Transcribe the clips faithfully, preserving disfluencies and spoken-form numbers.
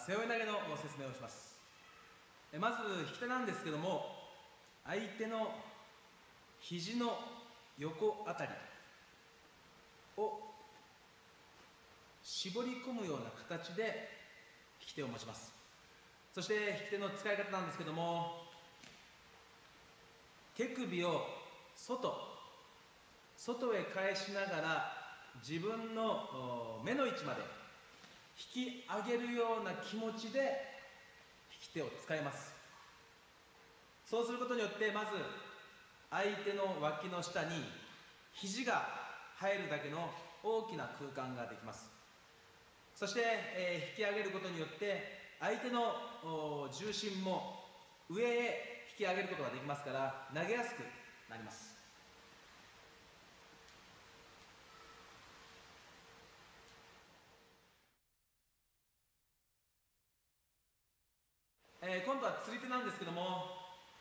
背負い投げの説明をします。まず引き手なんですけども、相手の肘の横あたりを絞り込むような形で引き手を持ちます。そして引き手の使い方なんですけども、手首を外外へ返しながら自分の目の位置まで引き上げるような気持ちで引き手を使います。そうすることによってまず相手の脇の下に肘が入るだけの大きな空間ができます。そして、えー、引き上げることによって相手の重心も上へ引き上げることができますから投げやすくなります。えー、今度は釣り手なんですけども、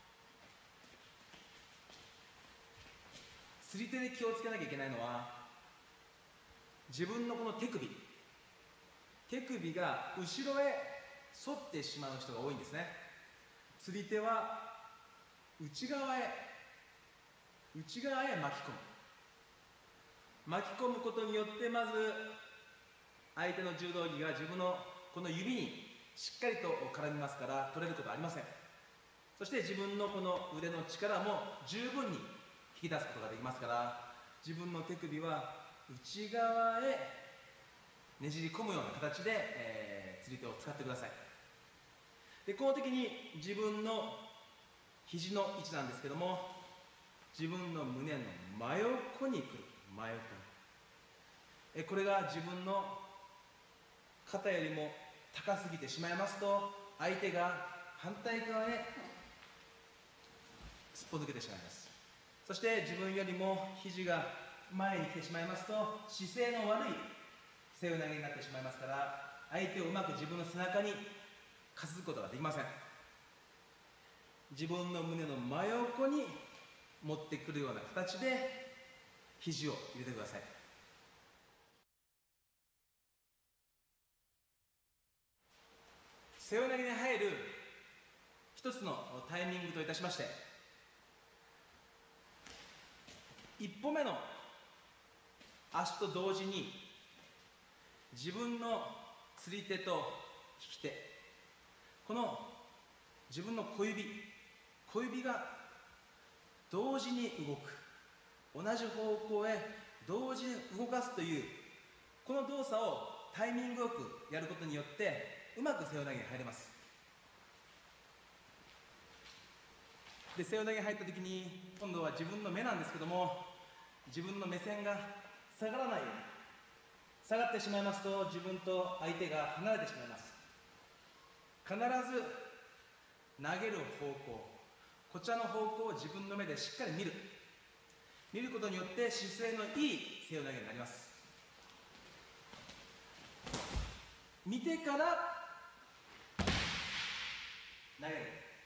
釣り手で気をつけなきゃいけないのは、自分のこの手首手首が後ろへ反ってしまう人が多いんですね。釣り手は内側へ内側へ巻き込む巻き込むことによってまず相手の柔道着が自分のこの指にしっかりと絡みますから取れることはありません。そして自分のこの腕の力も十分に引き出すことができますから、自分の手首は内側へねじり込むような形で、えー、釣り手を使ってください。でこの時に自分の肘の位置なんですけども、自分の胸の真横に来る真横にえこれが自分の肩よりも高すぎてしまいますと、相手が反対側へすっぽ抜けてしまいます。そして自分よりも肘が前に来てしまいますと姿勢の悪い背負い投げになってしまいますから、相手をうまく自分の背中にかすることができません。自分の胸の真横に持ってくるような形で肘を入れてください。背負い投げに入る一つのタイミングといたしまして、一歩目の足と同時に自分の釣り手と引き手、この自分の小指小指が同時に動く、同じ方向へ同時に動かすというこの動作をタイミングよくやることによってうまく背負い投げに入れます。で背負い投げに入った時に今度は自分の目なんですけども、自分の目線が下がらないように、下がってしまいますと自分と相手が離れてしまいます。必ず投げる方向、こちらの方向を自分の目でしっかり見る見ることによって姿勢のいい背負い投げになります。見てから投げる。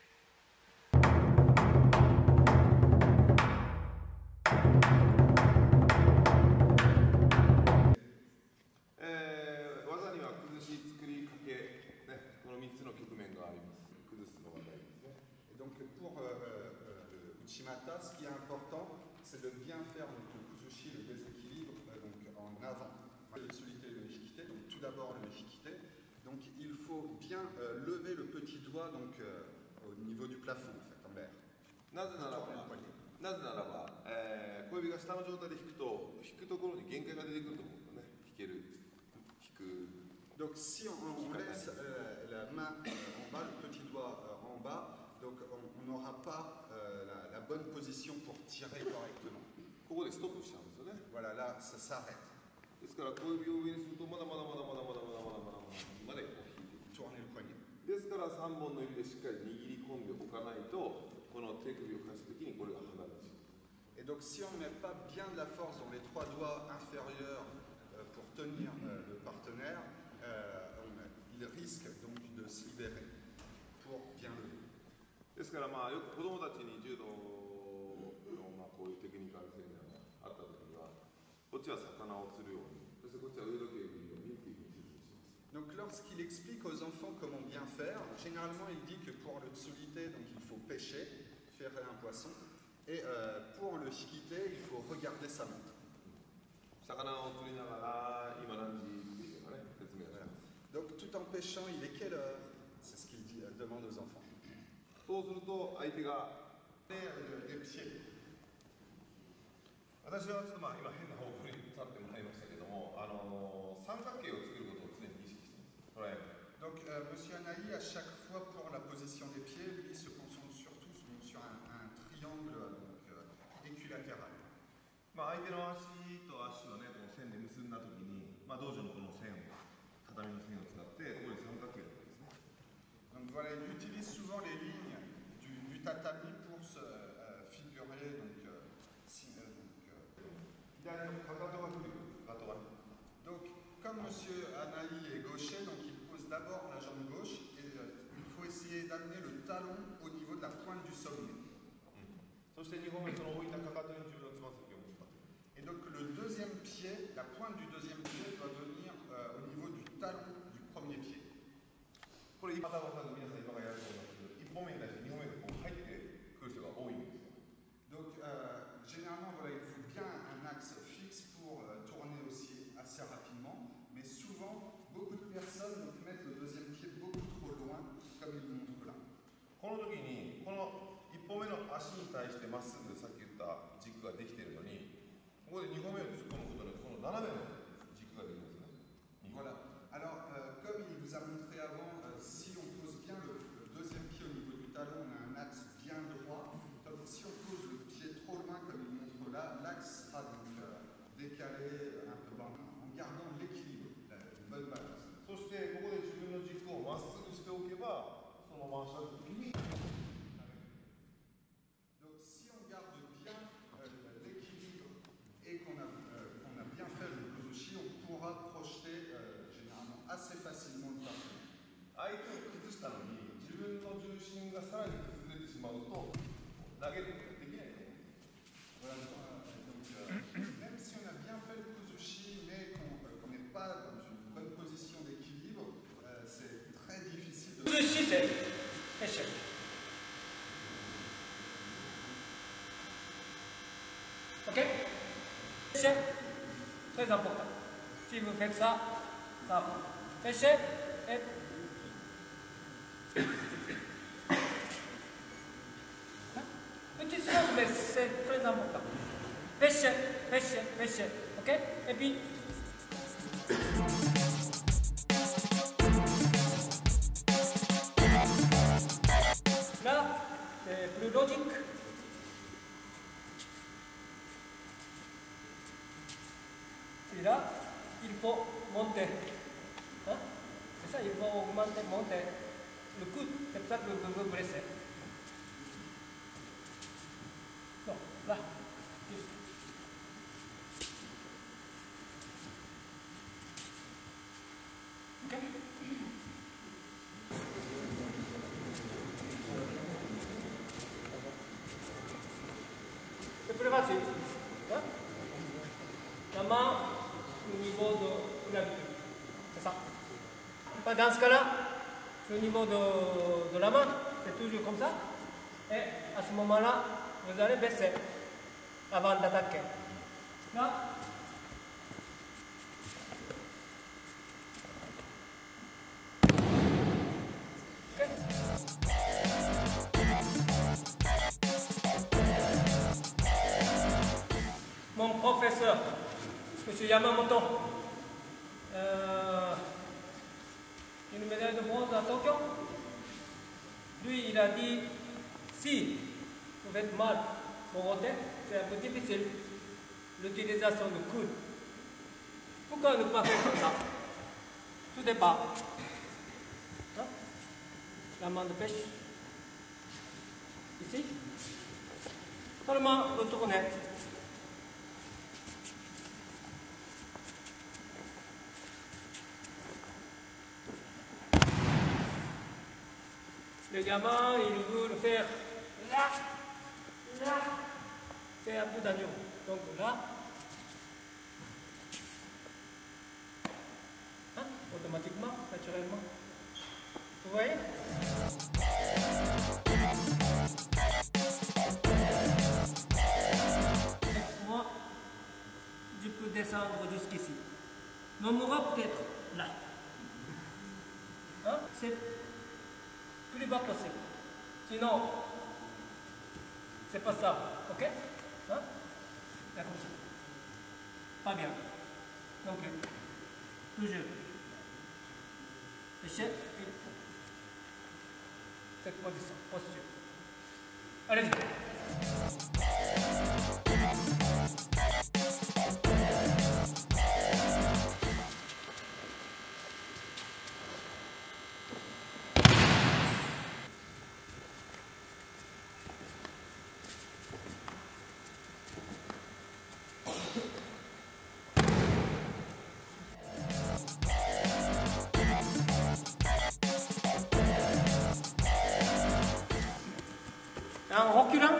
えー、技には崩し、作り、かけ、ね、このみっつの局面があります。崩すのが大事ですね。 Donc pour euh, euh, le Uchimata, ce qui est important, c'est de bien faire donc, le kuzushi, le déséquilibre euh, donc, en avant. Celui qui est le hikite, donc tout d'abord le hikite. Donc il faut bien euh, lever le petit doigt donc, euh, au niveau du plafond en fait, en l'air. なぜならば、なぜならば、えー、小指が下の状態で引くと、引くところに限界が出てくると思うんだね。引ける、引く。 Donc si on, on laisse euh, la main euh, en bas, le petit doigt euh, en bas, donc on n'aura pas euh, la, la bonne position pour tirer correctement. ここでストップしちゃうんですよね。 Voilà, là, ça s'arrête. ですから小指を上にするとまだまだまだまだまだまだまだまだまだまでこう引いて Tourner le poignet. ですからさんぼんの指でしっかり握り込んでおかないとこの手首を返すときにこれが離れてしまう。 Et donc si on ne met pas bien de la force dans les trois doigts inférieurs euh, pour tenir euh, le partenaire, euh, on, il risque donc de se libérer pour bien lever. ですからまあよく子供たちに柔道のまあこういうテクニカルセミナーがあったときには、こっちは魚を釣るように、そしてこっちは腕時計を見るようにっていうふうに説明します。 Donc lorsqu'il explique aux enfants comment bien faire, généralement il dit que pour le tsulite, donc il faut pêcher, ferrer un poisson, et euh, pour le shikite, il faut regarder sa montre. Donc tout en pêchant, il est quelle heure? C'est ce qu'il dit, euh, demande aux enfants. Et, euh, les pieds. 私はちょっとまあ今変な方向に立ってもらいましたけども、あの三角形を作ることを常に意識しています。トライアングル。 Donc, euh, Monsieur Anaï, à chaque fois pour la position des pieds, lui se concentre surtout sur un, un triangle donc, euh, équilatéral. まあ相手の足と足をね、この線で結んだときに、まあ道場のこの線を、畳の線を使って、ここに三角形を作るんですね。 Donc voilà, il utilise souvent les lignes du, du tatami pour se euh, figurer donc, euh, si, euh, donc, euh, 左のかかとが来る、かかとがね。 donc, comme Monsieur Anaï est gaucher, donc il pose d'abord la jambe gauche et euh, il faut essayer d'amener le talon au niveau de la pointe du sommet. そしてにほんめその置いたかかとに自分のつま先を持って。 Et donc le deuxième pied, la pointe du deuxième pied doit venir euh, au niveau du talon du premier pied. これ、またおそらく皆さん今からやると思いますけど、いっぽんめに対してにほんめがこう入ってくる人が多いんですよ。 Donc euh, généralement, voilà, il faut bien un axe fixe pour euh, tourner aussi assez rapidement, mais souvent, beaucoup de personnes donc, mettent le deuxième pied beaucoup trop loin, comme il montre là. この時に、このいっぽんめの足に対してまっすぐさっき言った軸ができているのに、ここでにほんめを突っ込むことで、この斜めの軸ができるんですね。 Voilà. Alors, euh, comme il vous a montré avant, euh, si on pose bien le, le deuxième pied au niveau du talon, on a un axe bien droit. Donc, si on pose le pied trop loin, comme il montre là, l'axe sera donc euh, décalé un peu bas, en gardant l'équilibre, une bonne balance. そしてここで自分の軸をまっすぐしておけば、その回した時に。 Donc, si on garde bien euh, l'équilibre et qu'on a, euh, qu'on a bien fait le kuzushi, on pourra projeter euh, généralement assez facilement le parcours. 相手を崩したのに自分の重心がさらに崩れてしまうと投げることができないと思うんです。 Voilà, donc, euh, même si on a bien fait le kuzushi, mais qu'on euh, n'est pas dans une bonne position d'équilibre, euh, c'est très difficile de... Kuzushi, c'est échec. Ok? Échec, très important. Si vous faites ça, ça va. Échec et... Petite chose, mais c'est très important. Pêcher, pêcher, pêcher. Ok? Et puis. Là, c'est plus logique. Là, il faut monter. Hein? C'est ça, il faut augmenter, monter. Le coude, c'est pour ça que vous vous blessez. Non, là, juste. Ok? C'est plus facile. Hein? La main au niveau de la vie. C'est ça. Dans ce cas-là, le niveau de, de la main, c'est toujours comme ça. Et à ce moment-là, vous allez baisser avant d'attaquer. Là. Okay. Mon professeur, M. Yamamoto, euh, une médaille de bronze à Tokyo. Lui, il a dit, si vous faites mal au côté, c'est un peu difficile l'utilisation du coude. Pourquoi ne pas faire comme ça? Tout dépend. Hein? La main de pêche. Ici. Seulement retourner. Le gamin, il veut le faire là, là, c'est un peu dangereux. Donc là, hein, automatiquement, naturellement. Vous voyez? Moi, je peux descendre jusqu'ici. Nomura peut-être là. Hein? C'est plus bas possible. Sinon, c'est pas ça. Ok? Hein? Là, comme ça. Pas bien. Donc, toujours. Échec et cette position, posture. Allez-y. En reculant.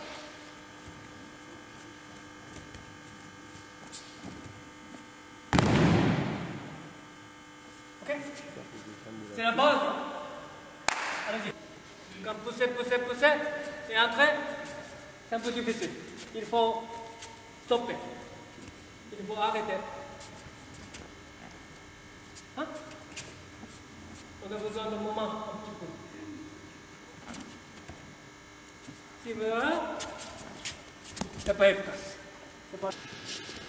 Ok? C'est la base. Allez-y. Quand pousser, pousser, pousser et entrer, c'est un peu difficile. Il faut stopper. Il faut arrêter. Hein? On a besoin d'un moment un petit peu. Si voilà, c'est pas efficace. C'est pas...